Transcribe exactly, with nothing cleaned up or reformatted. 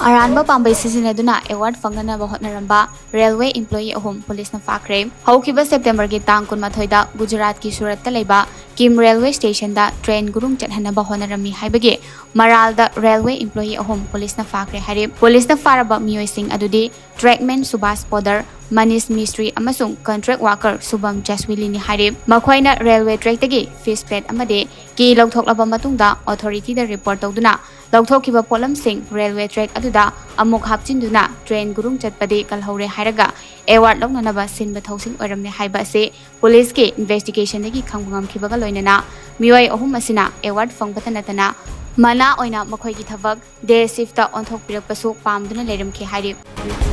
Aranba Pambei Sijinaduna award Phangnaba Hotnaramba railway employee Ahum police na Phakhre Haukiba September ki tang kunmathoida Gujarat ki Surat ta leiba Kim railway station da train gurung chathanaba honarami haibage Maralda railway employee Ahum police na Phakhre hari police na faraba miyoi sing adudi trackman Subhas Podar Manis Mystery amasung contract worker Subam Jaswili ni hari makhoina railway track tagi fish plate amade ki lawthoklaba matungda authority da report tawduna lawthokkiba polam sing railway track aduda amuk hapchinduna train gurung chatpadi kalhore hairaga award lognanaba sinba thousing oramne haiba se police ke investigation dagi khangbangam khibaga loinana miyoi ahum asina award fangbatanatana mana oina makhoi gi thabak day shift ta onthok pirak pasu pamduna leram ke hari